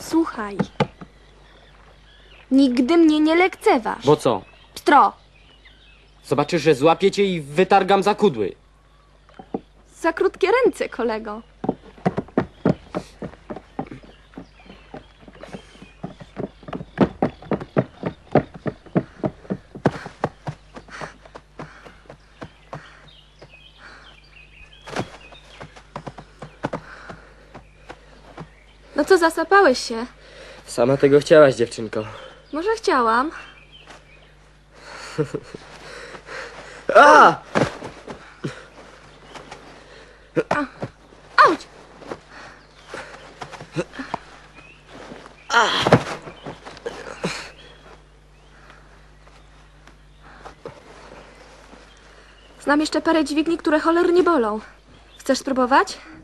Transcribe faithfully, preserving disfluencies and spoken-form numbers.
Słuchaj. Nigdy mnie nie lekceważ. Bo co? Pstro. Zobaczysz, że złapię cię i wytargam za kudły. Za krótkie ręce, kolego. No co, zasapałeś się? Sama tego chciałaś, dziewczynko. Może chciałam. A! Auć! Znam jeszcze parę dźwigni, które cholernie bolą. Chcesz spróbować?